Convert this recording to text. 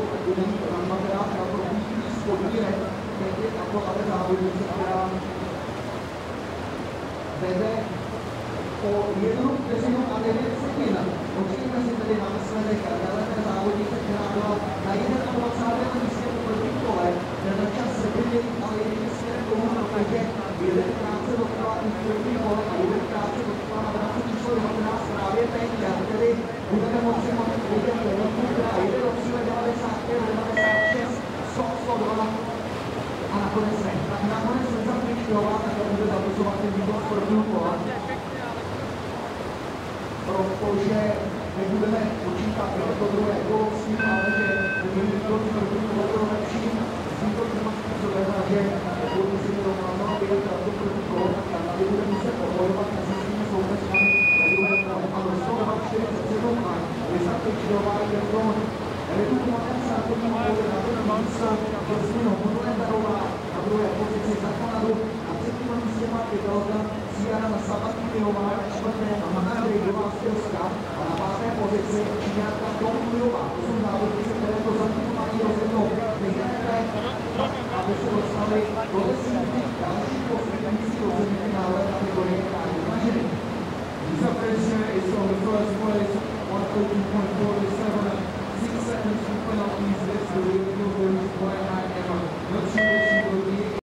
bude mít materiál na propustí spodní rep, teď je tato ale závodnice, která vede o 1 vteřinu a 9 sekund. Počkejme si tedy na výsledek této závodnice, která byla na 21. místě v prvním kole, ten čas 7 ale ještě směrem domů, protože jedenkrát se dotkla i v prvním kole a jedenkrát se dotkla na vrátce číslo 19 právě teď, tedy budeme moci vidět jednotku, která jede do cíle 95, 96, 100, 102 a nakonec ne. Tak nakonec nezapřičňová, tak bude zapisovat ten výkon z prvního kola. Protože nebudeme počítat to druhé kolo s tím, ale že ten výkon z prvního kola byl lepší, s výkon způsobem, že pokud si to má být to první kolo, tak tady bude muset obojovat mezi svými soupeřami ve druhém kole. A do 147 a nezapřičňová je to redukované startovní kole na ten místo Jasmino Monumendarová na druhé pozici za Kanadu, na třetím místě má Italka Ciara Sabatiniová, na čtvrté Hanna Grigová-Stilská a na páté pozici Číňanka Tomujová. To jsou závodnice, které to zatím mají rozhodnout nejlépe, aby se dostali do desítky dalších posledních rozhodnutí národní kategorie krajní ženy. Lisa Frazier is on the first place, 132.47, 6 seconds from penalties. This will be the most quite high ever. Not sure if she will be